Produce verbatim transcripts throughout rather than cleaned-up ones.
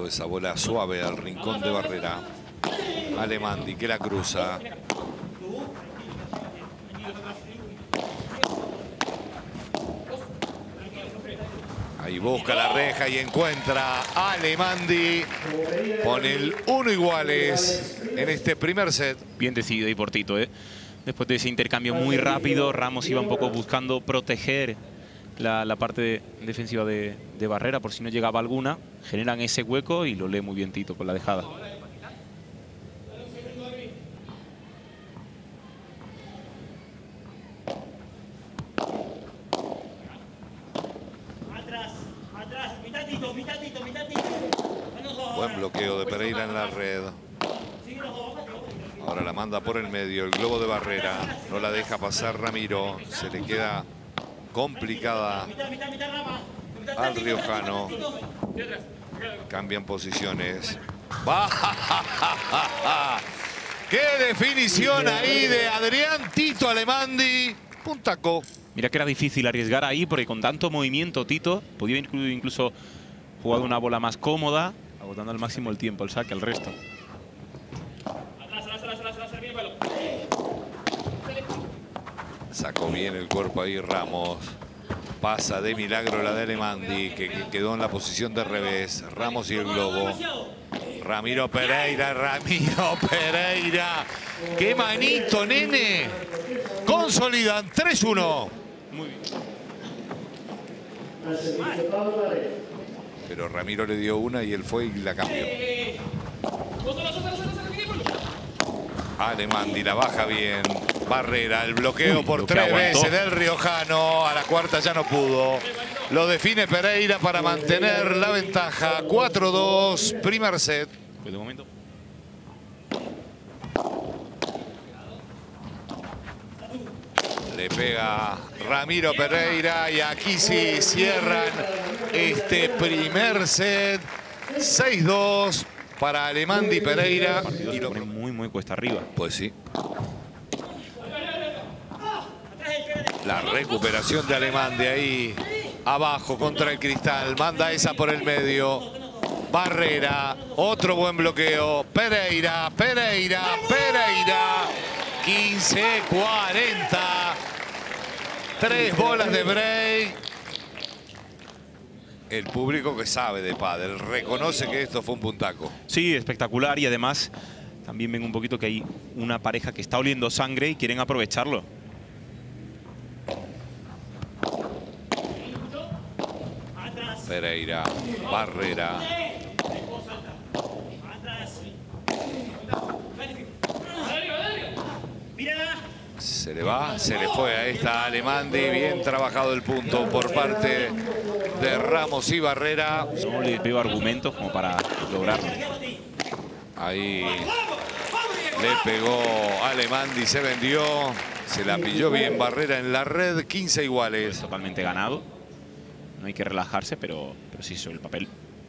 Mandó esa bola suave al rincón de Barrera. Alemandi que la cruza. Ahí busca la reja y encuentra a Alemandi. Pone el uno iguales en este primer set. Bien decidido ahí por Tito, ¿eh? Después de ese intercambio muy rápido, Ramos iba un poco buscando proteger la, la parte de, defensiva de, de Barrera por si no llegaba alguna. Generan ese hueco y lo lee muy bien Tito con la dejada. Buen bloqueo de Pereira en la red. Ahora la manda por el medio, el globo de Barrera. No la deja pasar Ramiro. Se le queda complicada al riojano. Cambian posiciones. ¡Qué definición ahí de Adrián Tito Alemandi! Puntaco. Mira que era difícil arriesgar ahí porque con tanto movimiento Tito podía incluso jugar una bola más cómoda, agotando al máximo el tiempo, el saque, el resto. Sacó bien el cuerpo ahí Ramos. Pasa de milagro la de Alemandi, que quedó en la posición de revés. Ramos y el globo. Ramiro Pereira, Ramiro Pereira. ¡Qué manito, nene! Consolidan tres uno. Muy bien. Pero Ramiro le dio una y él fue y la cambió. Alemandi la baja bien. Barrera, el bloqueo Uy, por tres veces del riojano. A la cuarta ya no pudo. Lo define Pereira para mantener la ventaja. cuatro dos, primer set. De momento. Le pega Ramiro Pereira y aquí sí cierran este primer set. seis dos para Alemandi Pereira. Y lo pone muy, muy cuesta arriba. Pues sí. La recuperación de Alemandi ahí abajo contra el cristal. Manda esa por el medio. Barrera. Otro buen bloqueo. Pereira, Pereira, Pereira. quince cuarenta. Tres bolas de break. El público que sabe de pádel reconoce que esto fue un puntaco. Sí, espectacular. Y además también ven un poquito que hay una pareja que está oliendo sangre y quieren aprovecharlo. Pereira, Barrera. Se le va, se le fue a esta Alemandi. Bien trabajado el punto por parte de Ramos y Barrera. No les veo argumentos como para lograrlo. Ahí le pegó Alemandi, se vendió. Se la pilló bien Barrera en la red, quince iguales. Totalmente ganado. No hay que relajarse, pero, pero sí sobre el papel.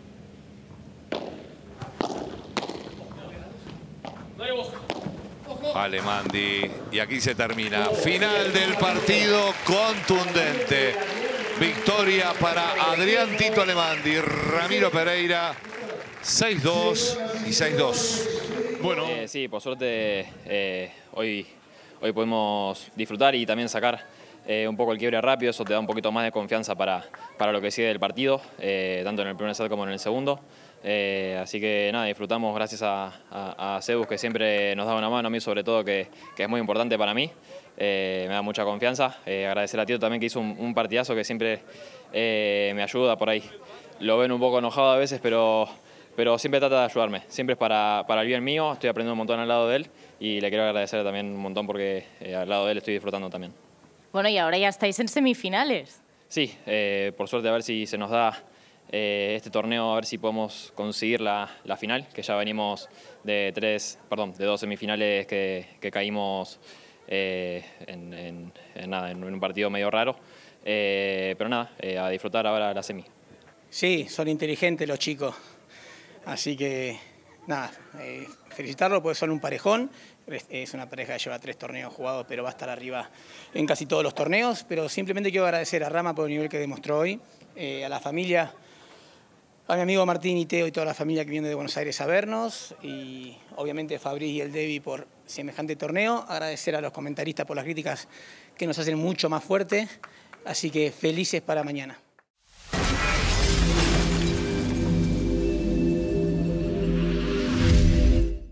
Alemandi. Y aquí se termina. Final del partido contundente. Victoria para Adrián Tito Alemandi. Ramiro Pereira. seis dos y seis dos. Bueno. Eh, sí, por suerte eh, hoy, hoy podemos disfrutar y también sacar eh, un poco el quiebre rápido. Eso te da un poquito más de confianza para, para lo que sigue del partido, eh, tanto en el primer set como en el segundo. Eh, así que nada, disfrutamos gracias a, a, a Cebus, que siempre nos da una mano, a mí sobre todo, que, que es muy importante para mí. Eh, me da mucha confianza. Eh, agradecer a Tito también, que hizo un, un partidazo que siempre eh, me ayuda por ahí. Lo ven un poco enojado a veces, pero, pero siempre trata de ayudarme. Siempre es para, para el bien mío. Estoy aprendiendo un montón al lado de él y le quiero agradecer también un montón porque eh, al lado de él estoy disfrutando también. Bueno, y ahora ya estáis en semifinales. Sí, eh, por suerte a ver si se nos da eh, este torneo, a ver si podemos conseguir la, la final, que ya venimos de tres, perdón, de dos semifinales que, que caímos eh, en, en, en, nada, en un partido medio raro. Eh, pero nada, eh, a disfrutar ahora la semi. Sí, son inteligentes los chicos, así que nada, eh, felicitarlos porque son un parejón. Es una pareja que lleva tres torneos jugados, pero va a estar arriba en casi todos los torneos. Pero simplemente quiero agradecer a Rama por el nivel que demostró hoy, eh, a la familia A mi amigo Martín y Teo y toda la familia que viene de Buenos Aires a vernos, y obviamente Fabri y el Devi por semejante torneo. Agradecer a los comentaristas por las críticas que nos hacen mucho más fuerte, así que felices para mañana.